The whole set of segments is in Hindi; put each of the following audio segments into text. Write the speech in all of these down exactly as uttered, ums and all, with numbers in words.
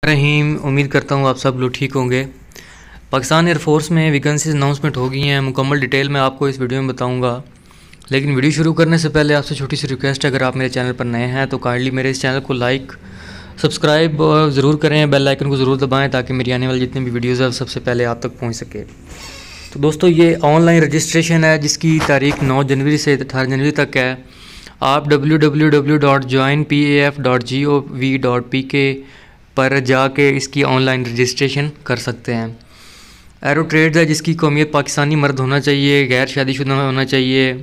रहीम उम्मीद करता हूँ आप सब लोग ठीक होंगे। पाकिस्तान एयरफोर्स में वैकेंसीज अनाउंसमेंट हो गई हैं। मुकम्मल डिटेल में आपको इस वीडियो में बताऊंगा, लेकिन वीडियो शुरू करने से पहले आपसे छोटी सी रिक्वेस्ट है, अगर आप मेरे चैनल पर नए हैं तो काइंडली मेरे इस चैनल को लाइक सब्सक्राइब ज़रूर करें, बेल आइकन को ज़रूर दबाएँ ताकि मेरी आने वाली जितनी भी वीडियोज़ है सबसे पहले आप तक पहुँच सके। तो दोस्तों, ये ऑनलाइन रजिस्ट्रेशन है जिसकी तारीख नौ जनवरी से अठारह जनवरी तक है। आप W W W dot join P A F dot G O V dot P K पर जाके इसकी ऑनलाइन रजिस्ट्रेशन कर सकते हैं। एरो ट्रेड्स है जिसकी कौमियत पाकिस्तानी मर्द होना चाहिए, गैर शादीशुदा होना चाहिए,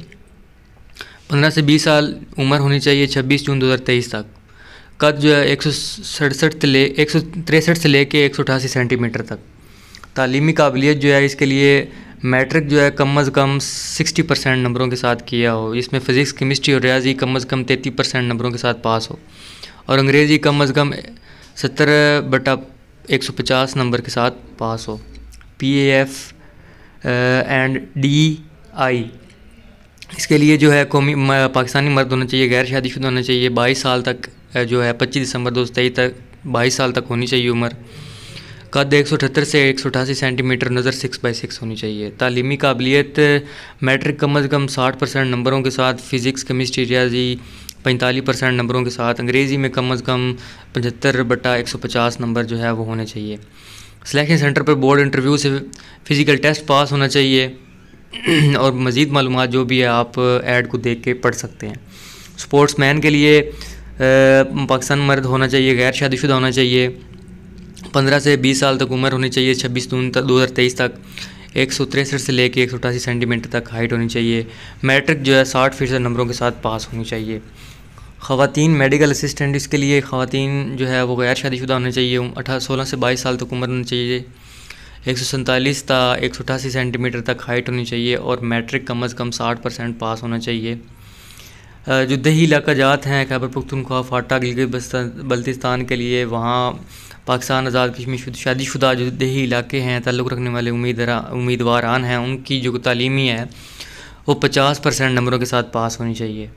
पंद्रह से बीस साल उम्र होनी चाहिए, छब्बीस जून दो हज़ार तेईस तक। कद जो है एक सौ सड़सठ से ले एक सौ तिरसठ से ले कर एक सौ अठासी सेंटीमीटर तक। तालीमी काबिलियत जो है इसके लिए मैट्रिक जो है कम अज़ कम सिक्सटी परसेंट नंबरों के साथ किया हो, इसमें फ़िज़िक्स केमिस्ट्री और रियाजी कम अज़ कम तैंतीस परसेंट नंबरों के साथ पास हो, और अंग्रेज़ी कम अज़ कम सत्तर बटा एक सौ पचास नंबर के साथ पास हो। P A F and D I इसके लिए जो है कौमी पाकिस्तानी मर्द होना चाहिए, गैर शादीशुदा होना चाहिए, बाईस साल तक जो है पच्चीस दिसंबर दो हज़ार तेईस तक बाईस साल तक होनी चाहिए उम्र। कद एक सौ अठहत्तर से एक सौ अठासी सेंटीमीटर, नज़र सिक्स बाई सिक्स होनी चाहिए। तालीमी काबिलियत मैट्रिक कम अज़ कम साठ परसेंट नंबरों के साथ, फ़िज़िक्स केमिस्ट्री रियाजी पैंतालीस परसेंट नंबरों के साथ, अंग्रेज़ी में कम अज़ कम पचहत्तर बटा एक सौ पचास नंबर जो है वो होने चाहिए। सिलेक्शन सेंटर पर बोर्ड इंटरव्यू से फ़िज़िकल टेस्ट पास होना चाहिए और मज़ीद मालूमात जो भी है आप ऐड को देख के पढ़ सकते हैं। स्पोर्ट्स मैन के लिए पाकिस्तान मर्द होना चाहिए, गैर शादीशुदा होना चाहिए, पंद्रह से बीस साल तक उम्र होनी चाहिए, छब्बीस जून तक दो हज़ार तेईस तक, एक सौ तिरसठ से लेकर एक सौ अठासी सेंटीमीटर तक हाइट होनी चाहिए, मैट्रिक जो है साठ फीसद नंबरों के साथ पास होनी चाहिए। ख़वातीन मेडिकल असिस्टेंट, इसके लिए ख़वातीन जो है वो गैर शादीशुदा होने चाहिए, अठारह सोलह से बाईस साल तक उम्र होनी चाहिए, एक सौ सैंतालीस ता एक सौ अठासी सेंटीमीटर तक हाइट होनी चाहिए, और मैट्रिक कम अज़ कम साठ परसेंट पास होना चाहिए। जो दही इलाका जात हैं खैबर पख्तूनख्वा, फाटा, गिलगित बल्तिस्तान के लिए, वहाँ पाकिस्तान आज़ाद कश्मीर शादीशुदा जो दही इलाके हैं ताल्लुक़ रखने वाले उम्मीदवारान हैं, उनकी जो तालीमी है वो पचास परसेंट नंबरों के साथ पास होनी चाहिए।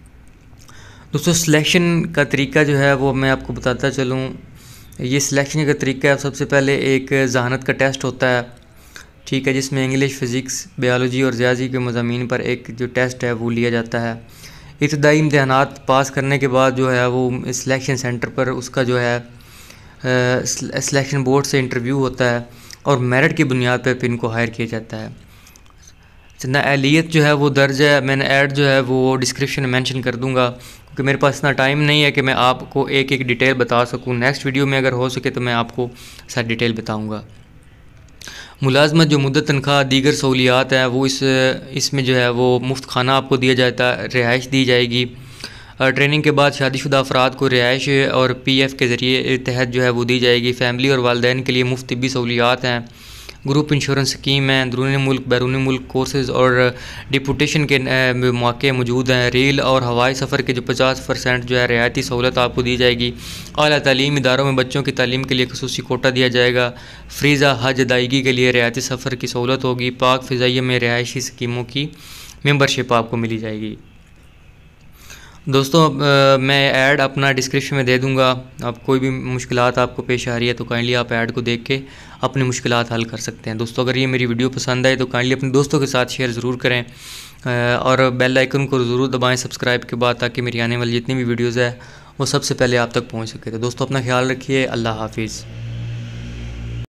दोस्तों, सिलेक्शन का तरीका जो है वो मैं आपको बताता चलूँ। ये सिलेक्शन का तरीका है, सबसे पहले एक ज़हानत का टेस्ट होता है, ठीक है, जिसमें इंग्लिश, फ़िज़िक्स, बायोलॉजी और रियाजी के मज़ामीन पर एक जो टेस्ट है वो लिया जाता है। इब्तदाई इम्तहानात पास करने के बाद जो है वो सिलेक्शन सेंटर पर उसका जो है सिलेक्शन बोर्ड से इंटरव्यू होता है और मेरिट की बुनियाद पर फिर इनको हायर किया जाता है। जितना एहलियत जो है वो दर्ज है, मैंने ऐड जो है वो डिस्क्रिप्शन में मेंशन कर दूंगा, क्योंकि मेरे पास इतना टाइम नहीं है कि मैं आपको एक एक डिटेल बता सकूं। नेक्स्ट वीडियो में अगर हो सके तो मैं आपको सारी डिटेल बताऊंगा। मुलाजमत जो मुद्दत तनख्वाह दीगर सहूलियात है वो इस इसमें जो है वो मुफ्त खाना आपको दिया जाता है, रिहाइश दी जाएगी। ट्रेनिंग के बाद शादीशुदा अफराद को रिहाइश और पी एफ के ज़रिए तहत जो है वो दी जाएगी। फैमिली और वालदैन के लिए मुफ्त तिब्बी सहूलियात हैं, ग्रुप इंश्योरेंस स्कीम है, अंदरूनी मुल्क बैरूनी मुल्क कोर्सेज़ और डिपुटेशन के मौके मौजूद हैं। रेल और हवाई सफ़र के जो पचास परसेंट जो है रियायती सहूलत आपको दी जाएगी। आला तालीम इदारों में बच्चों की तालीम के लिए खसूसी कोटा दिया जाएगा। फ्रीज़ा हज अदायगी के लिए रियायती सफ़र की सहूलत होगी। पाक फ़िज़ाइया में रिहायशी स्कीमों की मेंबरशिप आपको मिली जाएगी। दोस्तों, आ, मैं ऐड अपना डिस्क्रिप्शन में दे दूंगा। आप कोई भी मुश्किलात आपको पेश आ रही है तो काइंडली आप ऐड को देख के अपनी मुश्किलात हल कर सकते हैं। दोस्तों, अगर ये मेरी वीडियो पसंद आए तो काइंडली अपने दोस्तों के साथ शेयर ज़रूर करें आ, और बेल आइकन को ज़रूर दबाएं सब्सक्राइब के बाद, ताकि मेरी आने वाली जितनी भी वीडियोज़ है वो सबसे पहले आप तक पहुँच सके। तो दोस्तों, अपना ख्याल रखिए। अल्लाह हाफिज़।